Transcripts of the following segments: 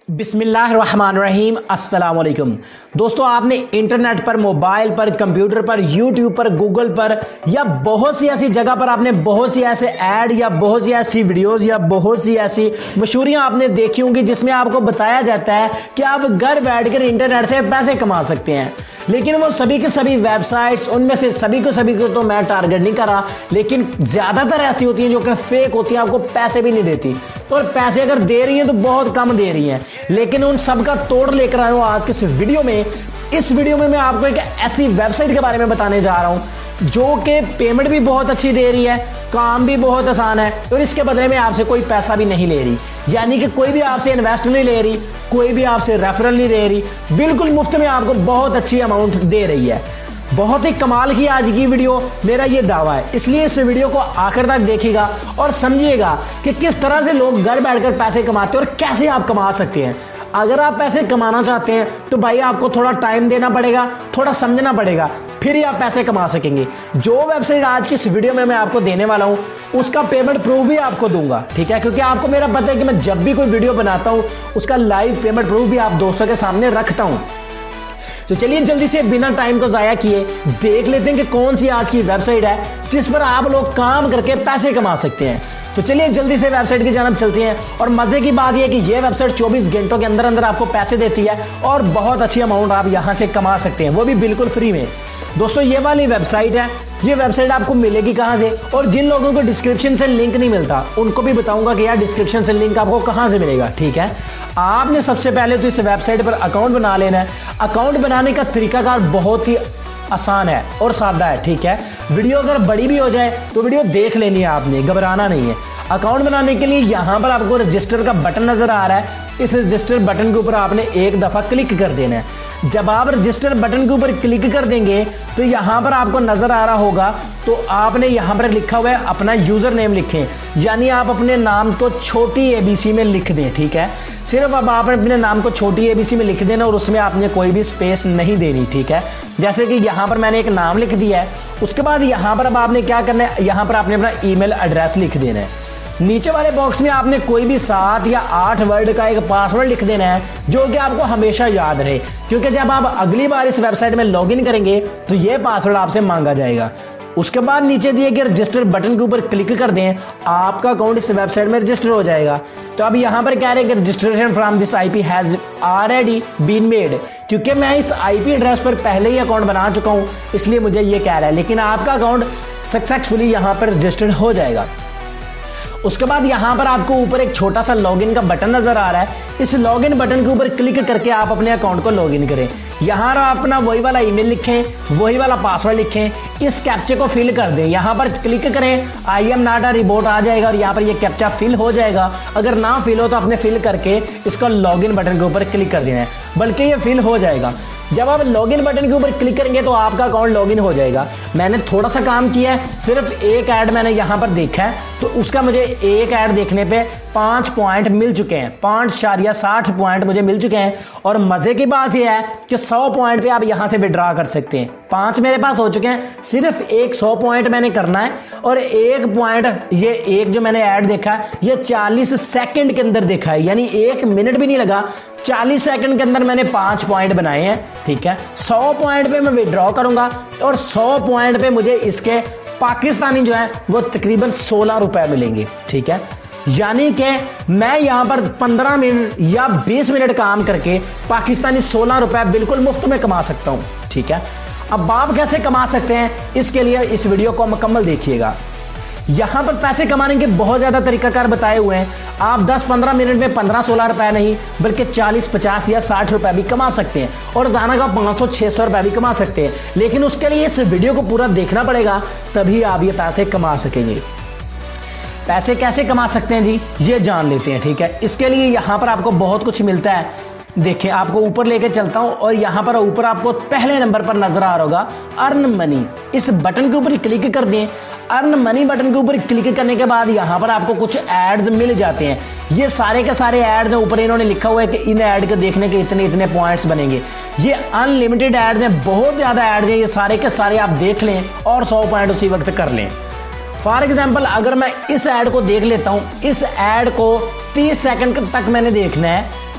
बिस्मिल्लाहिर्रहमानिर्रहीम अस्सलाम वालेकुम। दोस्तों, आपने इंटरनेट पर, मोबाइल पर, कंप्यूटर पर, यूट्यूब पर, गूगल पर या बहुत सी ऐसी जगह पर आपने बहुत सी ऐसे ऐड या बहुत सी ऐसी वीडियोस या बहुत सी ऐसी मशहूरियां आपने देखी होंगी जिसमें आपको बताया जाता है कि आप घर बैठकर इंटरनेट से पैसे कमा सकते हैं। लेकिन वो सभी के सभी वेबसाइट्स, उनमें से सभी को तो मैं टारगेट नहीं कर रहा, लेकिन ज़्यादातर ऐसी होती हैं जो कि फेक होती हैं, आपको पैसे भी नहीं देती, और पैसे अगर दे रही हैं तो बहुत कम दे रही हैं। लेकिन उन सब का तोड़ लेकर आया हूं आज के इस वीडियो में। इस वीडियो में मैं आपको एक ऐसी वेबसाइट के बारे में बताने जा रहा हूं जो कि पेमेंट भी बहुत अच्छी दे रही है, काम भी बहुत आसान है, और इसके बदले में आपसे कोई पैसा भी नहीं ले रही। यानी कि कोई भी आपसे इन्वेस्ट नहीं ले रही, कोई भी आपसे रेफरल नहीं ले रही, बिल्कुल मुफ्त में आपको बहुत अच्छी अमाउंट दे रही है। बहुत ही कमाल की आज की वीडियो, मेरा ये दावा है। इसलिए इस वीडियो को आखिर तक देखिएगा और समझिएगा कि किस तरह से लोग घर बैठकर पैसे कमाते हैं और कैसे आप कमा सकते हैं। अगर आप पैसे कमाना चाहते हैं तो भाई आपको थोड़ा टाइम देना पड़ेगा, थोड़ा समझना पड़ेगा, फिर ही आप पैसे कमा सकेंगे। जो वेबसाइट आज की इस वीडियो में मैं आपको देने वाला हूं उसका पेमेंट प्रूफ भी आपको दूंगा, ठीक है, क्योंकि आपको मेरा पता है कि मैं जब भी कोई वीडियो बनाता हूं उसका लाइव पेमेंट प्रूफ भी आप दोस्तों के सामने रखता हूं। तो चलिए जल्दी से बिना टाइम को जाया किए देख लेते हैं कि कौन सी आज की वेबसाइट है जिस पर आप लोग काम करके पैसे कमा सकते हैं। तो चलिए जल्दी से वेबसाइट की जानब चलते हैं। और मजे की बात यह है कि यह वेबसाइट 24 घंटों के अंदर अंदर आपको पैसे देती है और बहुत अच्छी अमाउंट आप यहां से कमा सकते हैं, वो भी बिल्कुल फ्री में। दोस्तों, ये वाली वेबसाइट है। ये वेबसाइट आपको मिलेगी कहां से, और जिन लोगों को डिस्क्रिप्शन से लिंक नहीं मिलता उनको भी बताऊंगा कि यार डिस्क्रिप्शन से लिंक आपको कहां से मिलेगा, ठीक है। आपने सबसे पहले तो इस वेबसाइट पर अकाउंट बना लेना है। अकाउंट बनाने का तरीकाकार बहुत ही आसान है और सादा है, ठीक है। वीडियो अगर बड़ी भी हो जाए तो वीडियो देख लेनी है आपने, घबराना नहीं है। अकाउंट बनाने के लिए यहां पर आपको रजिस्टर का बटन नजर आ रहा है। इस रजिस्टर बटन के ऊपर आपने एक दफा क्लिक कर देना है। जब आप रजिस्टर बटन के ऊपर क्लिक कर देंगे तो यहां पर आपको नजर आ रहा होगा, तो आपने यहां पर लिखा हुआ है अपना यूजर नेम लिखें, यानी आप अपने नाम को छोटी एबीसी में लिख दें, ठीक है। सिर्फ अब आपने अपने नाम को छोटी एबीसी में लिख देना और उसमें आपने कोई भी स्पेस नहीं देनी, ठीक है। जैसे कि यहां पर मैंने एक नाम लिख दिया है। उसके बाद यहां पर अब आपने क्या करना है, यहां पर आपने अपना ईमेल एड्रेस लिख देना है। नीचे वाले बॉक्स में आपने कोई भी 7 या 8 वर्ड का एक पासवर्ड लिख देना है जो कि आपको हमेशा याद रहे, क्योंकि जब आप अगली बार इस वेबसाइट में लॉगिन करेंगे तो यह पासवर्ड आपसे मांगा जाएगा। उसके बाद नीचे दिए गए रजिस्टर बटन के ऊपर क्लिक कर दें, आपका अकाउंट इस वेबसाइट में रजिस्टर हो जाएगा। तो अब यहां पर कह रहे हैं कि registration from this IP has already been made, क्योंकि मैं इस आईपी एड्रेस पर पहले ही अकाउंट बना चुका हूं इसलिए मुझे ये कह रहा है, लेकिन आपका अकाउंट सक्सेसफुली यहां पर रजिस्टर्ड हो जाएगा। उसके बाद यहां पर आपको ऊपर एक छोटा सा लॉगिन का बटन नजर आ रहा है। इस लॉगिन बटन के ऊपर क्लिक करके आप अपने अकाउंट को लॉगिन करें। यहां आप अपना वही वाला ईमेल लिखें, वही वाला पासवर्ड लिखें, इस कैप्चे को फिल कर दें। यहां पर क्लिक करें, I am not a robot आ जाएगा और यहां पर ये कैप्चा फिल हो जाएगा। अगर ना फिल हो तो आपने फिल करके इसका लॉगिन बटन के ऊपर क्लिक कर देना है, बल्कि ये फिल हो जाएगा। जब आप लॉगिन बटन के ऊपर क्लिक करेंगे तो आपका अकाउंट लॉगिन हो जाएगा। मैंने थोड़ा सा काम किया है, सिर्फ एक ऐड मैंने यहां पर देखा है, तो उसका मुझे एक ऐड देखने पे 5 पॉइंट मिल चुके हैं, 5.60 पॉइंट मुझे मिल चुके हैं। और मजे की बात यह है कि 100 पॉइंट पे आप यहां से विड्रॉ कर सकते हैं। 5 मेरे पास हो चुके हैं, सिर्फ एक 100 पॉइंट मैंने करना है। और एक पॉइंट, ये एक जो मैंने ऐड देखा है ये 40 सेकंड के अंदर देखा है, यानी 1 मिनट भी नहीं लगा, 40 सेकंड के अंदर मैंने 5 पॉइंट बनाए हैं, ठीक है। 100 पॉइंट पे मैं विड्रॉ करूंगा और 100 पॉइंट पे मुझे इसके पाकिस्तानी जो है वो तकरीबन 16 रुपए मिलेंगे, ठीक है। यानी कि मैं यहां पर 15 मिनट या 20 मिनट काम करके पाकिस्तानी 16 रुपए बिल्कुल मुफ्त में कमा सकता हूं, ठीक है। अब आप कैसे कमा सकते हैं, इसके लिए इस वीडियो को मुकम्मल देखिएगा। यहां पर पैसे कमाने के बहुत ज्यादा तरीकाकार बताए हुए हैं। आप 10-15 मिनट में 15-16 रुपए नहीं बल्कि 40, 50 या 60 रुपए भी कमा सकते हैं, और रोजाना का 500-600 रुपए भी कमा सकते हैं। लेकिन उसके लिए इस वीडियो को पूरा देखना पड़ेगा, तभी आप ये पैसे कमा सकेंगे। पैसे कैसे कमा सकते हैं जी, ये जान लेते हैं, ठीक है। इसके लिए यहां पर आपको बहुत कुछ मिलता है। देखिए, आपको ऊपर लेके चलता हूं और यहां पर ऊपर आपको पहले नंबर पर नजर आ रहा होगा अर्न मनी। इस बटन के ऊपर क्लिक कर दें। अर्न मनी बटन के ऊपर क्लिक करने के बाद यहां पर आपको कुछ एड्स मिल जाते हैं। ये सारे के सारे एड्स हैं, ऊपर इन्होंने लिखा हुआ है कि इन एड को देखने के इतने इतने पॉइंट्स बनेंगे। ये अनलिमिटेड एड्स हैं, बहुत ज्यादा एड्स हैं, ये सारे के सारे आप देख लें और 100 पॉइंट उसी वक्त कर लें। फॉर एग्जाम्पल अगर मैं इस ऐड को देख लेता हूं, इस ऐड को 30 सेकंड तक मैंने देखना है,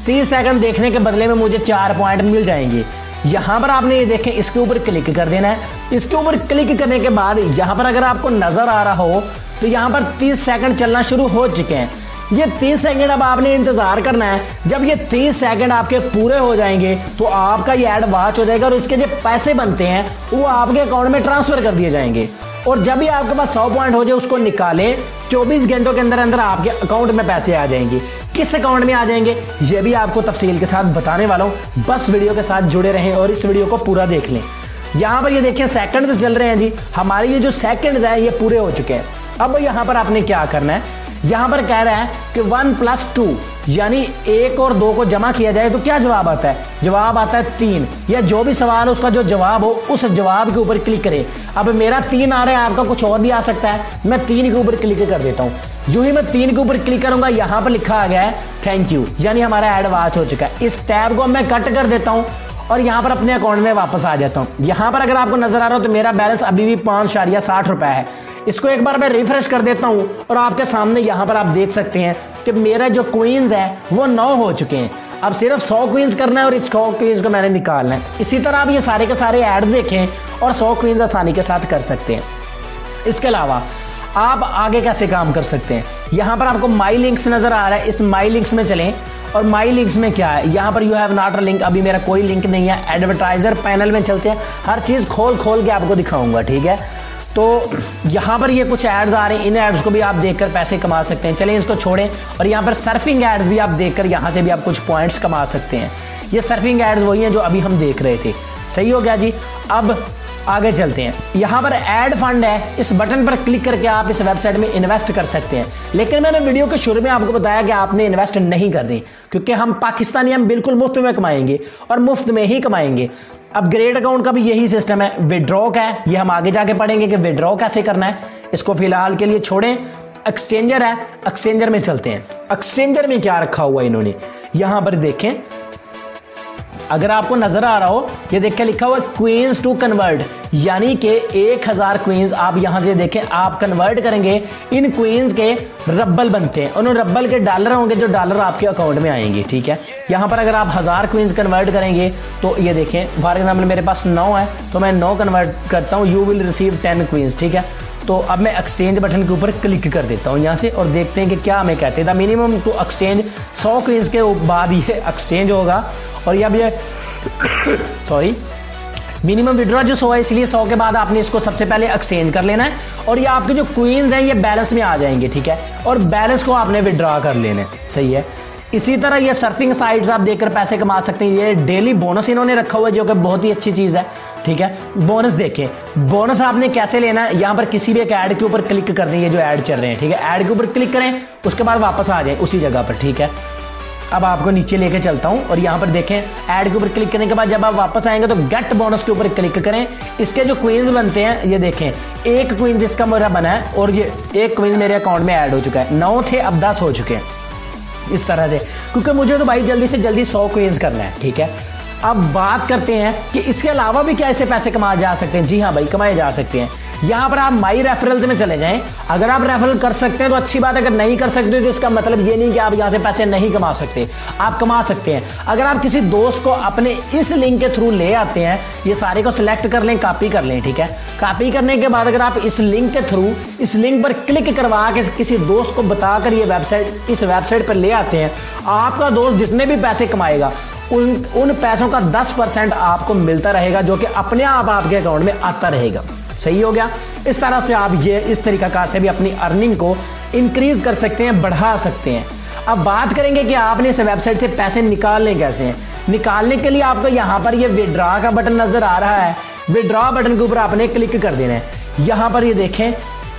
30 सेकंड देखने के बदले में मुझे 4 पॉइंट मिल जाएंगे। यहाँ पर आपने ये देखें, इसके ऊपर क्लिक कर देना है। इसके ऊपर क्लिक करने के बाद यहाँ पर अगर आपको नजर आ रहा हो तो यहाँ पर 30 सेकंड चलना शुरू हो चुके हैं। ये 30 सेकंड अब आपने इंतजार करना है। जब ये 30 सेकंड आपके पूरे हो जाएंगे तो आपका ये ऐड वॉच हो जाएगा और इसके जो पैसे बनते हैं वो आपके अकाउंट में ट्रांसफर कर दिए जाएंगे। और जब भी आपके पास 100 पॉइंट हो जाए उसको निकालें, 24 घंटों के अंदर अंदर आपके अकाउंट में पैसे आ जाएंगे। किस अकाउंट में आ जाएंगे ये भी आपको तफसील के साथ बताने वाला हूं। बस वीडियो के साथ जुड़े रहें और इस वीडियो को पूरा देख लें। यहाँ पर ये देखिए सेकंड चल रहे हैं जी, हमारे ये जो सेकंड्स है ये पूरे हो चुके हैं। अब यहाँ पर आपने क्या करना है, यहाँ पर कह रहा है कि 1 + 2 यानी 1 और 2 को जमा किया जाए तो क्या जवाब आता है? जवाब आता है 3। या जो भी सवाल है उसका जो जवाब हो उस जवाब के ऊपर क्लिक करें। अब मेरा 3 आ रहा है, आपका कुछ और भी आ सकता है। मैं 3 के ऊपर क्लिक कर देता हूँ। जो ही मैं 3 के ऊपर क्लिक करूंगा यहाँ पर लिखा आ गया है थैंक यू, यानी हमारा ऐड वॉच हो चुका है। इस टैब को मैं कट कर देता हूँ और यहाँ पर अपने अकाउंट में वापस आ जाता हूँ। यहाँ पर अगर आपको नजर आ रहा हो तो मेरा बैलेंस अभी भी 5.60 रुपए है। इसको एक बार मैं रिफ्रेश कर देता हूँ और आपके सामने यहाँ पर आप देख सकते हैं कि मेरा जो क्वींस है वो 9 हो चुके हैं। अब सिर्फ 100 क्वींस करना है और इस 100 क्वींस को मैंने निकालना है। इसी तरह आप ये सारे के सारे एड्स देखें और 100 क्वींस आसानी के साथ कर सकते हैं। इसके अलावा आप आगे कैसे काम कर सकते हैं, यहाँ पर आपको माई लिंक्स नजर आ रहा है, इस माई लिंक्स में चलें। और माई लिंक्स में क्या है, यहाँ पर you have not a link, अभी मेरा कोई लिंक नहीं है। एडवर्टाइजर पैनल में चलते हैं, हर चीज़ खोल खोल के आपको दिखाऊंगा, ठीक है। तो यहाँ पर ये कुछ एड्स आ रहे हैं, इन एड्स को भी आप देखकर पैसे कमा सकते हैं। चलें इसको छोड़ें और यहाँ पर सर्फिंग एड्स भी आप देखकर यहाँ से भी आप कुछ पॉइंट्स कमा सकते हैं। ये सर्फिंग एड्स वही हैं जो अभी हम देख रहे थे। सही हो गया जी। अब आगे चलते हैं। यहाँ पर ऐड फंड है, इस बटन पर क्लिक करके आप इस वेबसाइट में इन्वेस्ट कर सकते हैं। लेकिन मैंने वीडियो के शुरू में आपको बताया कि आपने इन्वेस्ट नहीं करनी, क्योंकि हम पाकिस्तानी हम बिल्कुल मुफ्त में कमाएंगे और मुफ्त में ही कमाएंगे। अपग्रेड अकाउंट का भी यही सिस्टम है। विड्रॉ का है, ये हम आगे जाके पढ़ेंगे कि विड्रॉ कैसे करना है। इसको फिलहाल के लिए छोड़ें। एक्सचेंजर है, एक्सचेंजर में चलते हैं। एक्सचेंजर में क्या रखा हुआ इन्होंने, यहाँ पर देखें, अगर आपको नजर आ रहा हो ये देख के लिखा हुआ है क्वींस टू कन्वर्ट, यानी कि 1000 क्वींस आप यहां से देखें आप कन्वर्ट करेंगे। इन क्वींस के रब्बल बनते हैं, उन रब्बल के डॉलर होंगे जो डॉलर आपके अकाउंट में आएंगे, ठीक है। यहां पर अगर आप 1000 क्वींस कन्वर्ट करेंगे तो ये देखें फॉर एग्जाम्पल मेरे पास 9 है तो मैं 9 कन्वर्ट करता हूं, यू विल रिसीव 10 क्वींस, ठीक है। तो अब मैं एक्सचेंज बटन के ऊपर क्लिक कर देता हूं यहाँ से और देखते हैं कि क्या हमें कहते हैं। The minimum to exchange 100 coins के बाद ये एक्सचेंज होगा। और ये अब ये सॉरी मिनिमम विड्रॉ जो 100 है, इसलिए 100 के बाद आपने इसको सबसे पहले एक्सचेंज कर लेना है और ये आपके जो क्वींस हैं ये बैलेंस में आ जाएंगे, ठीक है। और बैलेंस को आपने विड्रॉ कर लेना है, सही है। इसी तरह ये सर्फिंग साइट्स आप देखकर पैसे कमा सकते हैं। ये डेली बोनस इन्होंने रखा हुआ है जो कि बहुत ही अच्छी चीज़ है, ठीक है। बोनस देखें, बोनस आपने कैसे लेना है, यहाँ पर किसी भी एक ऐड के ऊपर क्लिक कर दें, ये जो ऐड चल रहे हैं, ठीक है। ऐड के ऊपर क्लिक करें, उसके बाद वापस आ जाए उसी जगह पर, ठीक है। अब आपको नीचे लेके चलता हूं और यहाँ पर देखें ऐड के ऊपर क्लिक करने के बाद जब आप वापस आएंगे तो गेट बोनस के ऊपर क्लिक करें। इसके जो क्वींस बनते हैं ये देखें, एक क्वीन जिसका मेरा बना है और ये एक क्वीन मेरे अकाउंट में ऐड हो चुका है। 9 थे अब 10 हो चुके हैं, इस तरह से, क्योंकि मुझे तो भाई जल्दी से जल्दी 100 क्वींस करना है, ठीक है। अब बात करते हैं कि इसके अलावा भी क्या ऐसे पैसे कमाए जा सकते हैं। जी हाँ भाई, कमाए जा सकते हैं। यहाँ पर आप माई रेफरल्स में चले जाएं। अगर आप रेफरल कर सकते हैं तो अच्छी बात है, अगर नहीं कर सकते तो इसका मतलब ये नहीं कि आप यहाँ से पैसे नहीं कमा सकते, आप कमा सकते हैं। अगर आप किसी दोस्त को अपने इस लिंक के थ्रू ले आते हैं, ये सारे को सिलेक्ट कर लें, कॉपी कर लें, ठीक है। कॉपी करने के बाद अगर आप इस लिंक के थ्रू इस लिंक पर क्लिक करवा के किसी दोस्त को बताकर ये वेबसाइट इस वेबसाइट पर ले आते हैं, आपका दोस्त जिसने भी पैसे कमाएगा उन पैसों का 10% आपको मिलता रहेगा, जो कि अपने आप आपके अकाउंट में आता रहेगा। सही हो गया। इस तरह से आप ये इस तरीकाकार से भी अपनी अर्निंग को इंक्रीज कर सकते हैं, बढ़ा सकते हैं। अब बात करेंगे कि आपने इस वेबसाइट से पैसे निकालने कैसे हैं। निकालने के लिए आपको यहाँ पर ये विड्रॉ का बटन नजर आ रहा है, विड्रॉ बटन के ऊपर आपने क्लिक कर देना है। यहाँ पर ये देखें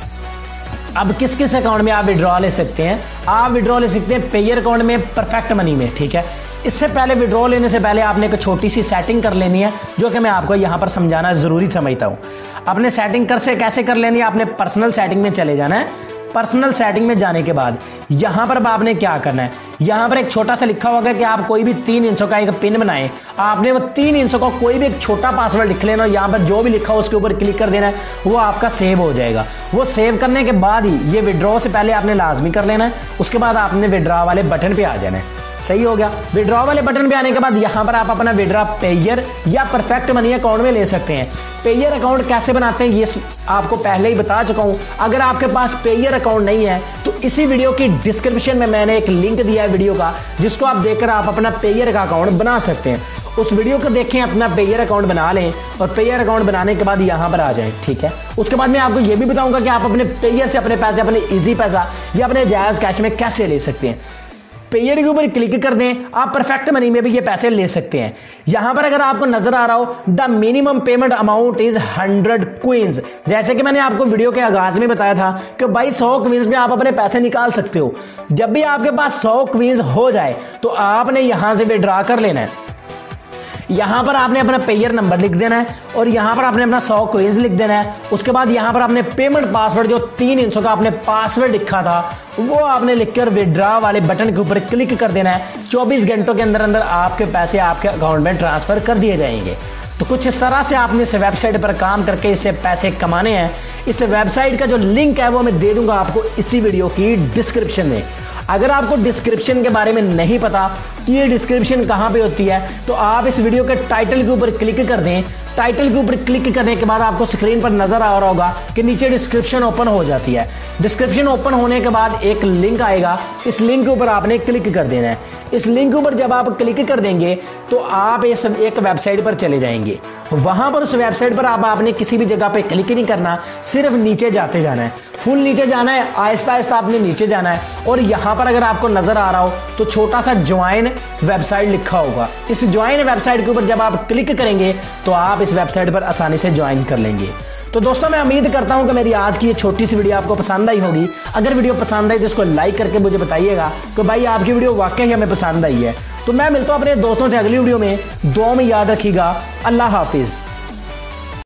अब किस किस अकाउंट में आप विड्रॉ ले सकते हैं। आप विड्रॉ ले सकते हैं पेयर अकाउंट में, परफेक्ट मनी में, ठीक है। इससे पहले विड्रॉ लेने से पहले आपने एक छोटी सी सेटिंग कर लेनी है, जो कि मैं आपको यहाँ पर समझाना ज़रूरी समझता हूँ। आपने सेटिंग कैसे कर लेनी है, आपने पर्सनल सेटिंग में चले जाना है। पर्सनल सेटिंग में जाने के बाद यहाँ पर आपने क्या करना है, यहाँ पर एक छोटा सा लिखा होगा कि आप कोई भी 3 इंचों का एक पिन बनाएं। आपने वो 3 इंचों का कोई भी एक छोटा पासवर्ड लिख लेना, यहाँ पर जो भी लिखा हो उसके ऊपर क्लिक कर देना है, वो आपका सेव हो जाएगा। वो सेव करने के बाद ही ये विड्रॉ से पहले आपने लाजमी कर लेना है। उसके बाद आपने विड्रॉ वाले बटन पे आ जाना है। सही हो गया। विड्रॉ वाले बटन पे आने के बाद यहाँ पर आप अपना विड्रॉ पेयर या परफेक्ट मनी अकाउंट में ले सकते हैं। पेयर अकाउंट कैसे बनाते हैं ये आपको पहले ही बता चुका हूं। अगर आपके पास पेयर अकाउंट नहीं है तो इसी वीडियो की डिस्क्रिप्शन में मैंने एक लिंक दिया है वीडियो का, जिसको आप देखकर आप अपना पेयर का अकाउंट बना सकते हैं। उस वीडियो को देखें, अपना पेयर अकाउंट बना लें और पेयर अकाउंट बनाने के बाद यहां पर आ जाएं, ठीक है। उसके बाद मैं आपको यह भी बताऊंगा कि आप अपने पेयर से अपने पैसे अपने इजी पैसा या अपने जायज कैश में कैसे ले सकते हैं। पेयर के ऊपर क्लिक कर दें, आप परफेक्ट मनी में भी ये पैसे ले सकते हैं। यहां पर अगर आपको नजर आ रहा हो the minimum payment amount is 100 coins, जैसे कि मैंने आपको वीडियो के आगाज में बताया था कि भाई 100 क्वींस में आप अपने पैसे निकाल सकते हो। जब भी आपके पास 100 क्वींस हो जाए तो आपने यहां से विड्रॉ कर लेना है। यहां पर आपने अपना पेयर नंबर लिख देना है और यहां पर आपने अपना 100 क्वींस लिख देना है। उसके बाद यहां पर आपने पेमेंट पासवर्ड जो 3 इंचों का आपने पासवर्ड लिखा था वो आपने लिखकर विड्रॉ वाले बटन के ऊपर क्लिक कर देना है। 24 घंटों के अंदर अंदर आपके पैसे आपके अकाउंट में ट्रांसफर कर दिए जाएंगे। तो कुछ इस तरह से आपने इस वेबसाइट पर काम करके इससे पैसे कमाने हैं। इस वेबसाइट का जो लिंक है वो मैं दे दूंगा आपको इसी वीडियो की डिस्क्रिप्शन में। अगर आपको डिस्क्रिप्शन के बारे में नहीं पता कि ये डिस्क्रिप्शन कहाँ पे होती है तो आप इस वीडियो के टाइटल के ऊपर क्लिक कर दें। टाइटल के ऊपर क्लिक करने के बाद आपको स्क्रीन पर नजर आ रहा होगा कि नीचे डिस्क्रिप्शन ओपन हो जाती है। डिस्क्रिप्शन ओपन होने के बाद एक लिंक आएगा, इस लिंक के ऊपर आपने क्लिक कर देना है। इस लिंक के ऊपर जब आप क्लिक कर देंगे तो आप इस एक वेबसाइट पर चले जाएंगे। वहां पर उस वेबसाइट पर आपने किसी भी जगह पे क्लिक नहीं करना, सिर्फ नीचे जाते जाना है, फुल नीचे जाना है, आहिस्ता आहिस्ता आपने नीचे जाना है। और यहां पर अगर आपको नजर आ रहा हो तो छोटा सा ज्वाइन वेबसाइट लिखा होगा। इस ज्वाइन वेबसाइट के ऊपर जब आप क्लिक करेंगे तो आप इस वेबसाइट पर आसानी से ज्वाइन कर लेंगे। तो दोस्तों मैं उम्मीद करता हूं कि मेरी आज की ये छोटी सी वीडियो आपको पसंद आई होगी। अगर वीडियो पसंद आई तो इसको लाइक करके मुझे बताइएगा कि भाई आपकी वीडियो वाकई हमें पसंद आई है। तो मैं मिलता हूं अपने दोस्तों से अगली वीडियो में। दुआ में याद रखिएगा। अल्लाह हाफिज।